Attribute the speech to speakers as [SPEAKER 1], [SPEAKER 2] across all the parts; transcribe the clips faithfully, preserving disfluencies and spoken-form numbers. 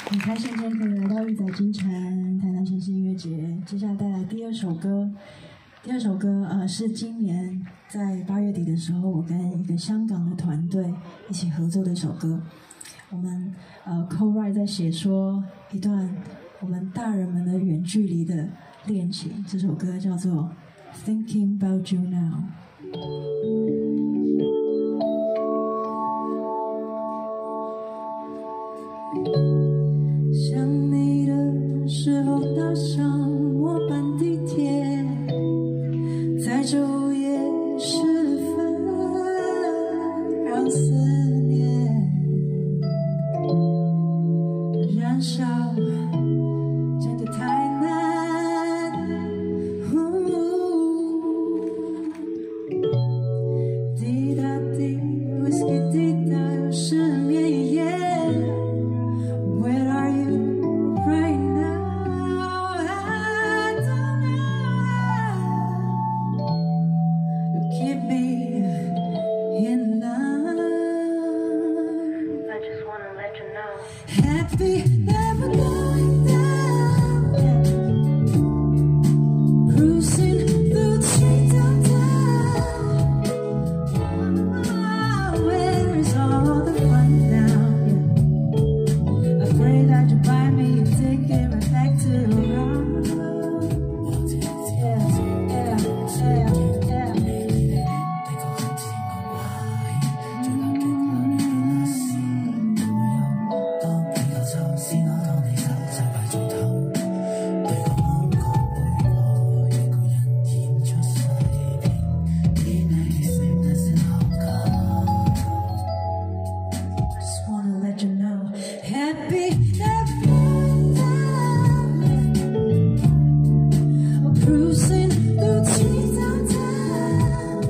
[SPEAKER 1] 很开心今天可以来到亿载金城台南城市音乐节。接下来带来第二首歌，第二首歌呃是今年在八月底的时候，我跟一个香港的团队一起合作的一首歌。我们呃 co-write 在写说一段我们大人们的远距离的恋情。这首歌叫做《Thinking About You Now》。想你的时候搭上末班地铁，在昼夜时分让思念燃烧，真的太难。滴答滴 ，whisky 滴答，又失眠一夜。Happy, never going down. Cruising through the streets of town. Oh, where is all the fun now? Yeah. I pray that you buy me a ticket right back to your house. Yeah, yeah, yeah, yeah. Happy, never going down. Cruising through the streets of town.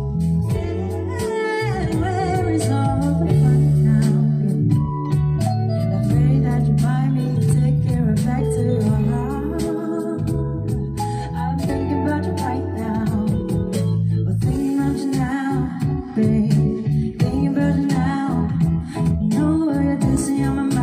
[SPEAKER 1] Yeah, where is all the fun now? I pray that you buy me a ticket right back to your heart. I'm thinking about you right now. Well, thinking about you now, babe. Thinking about you now. You know where you're dancing on my mind.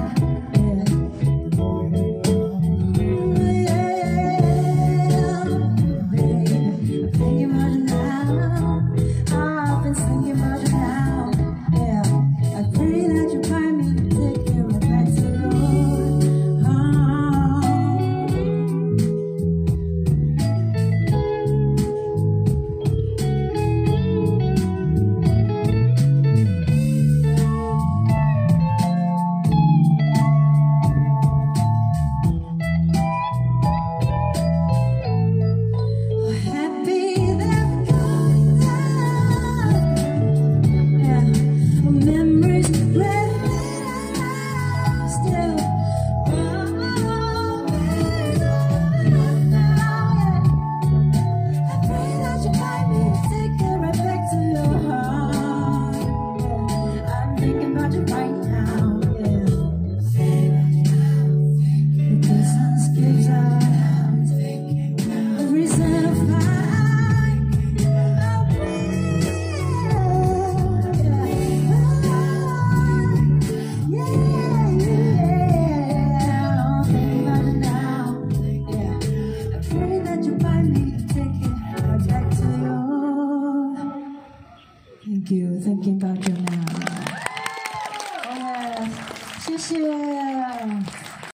[SPEAKER 1] Thank you, thinking about you now. 谢谢。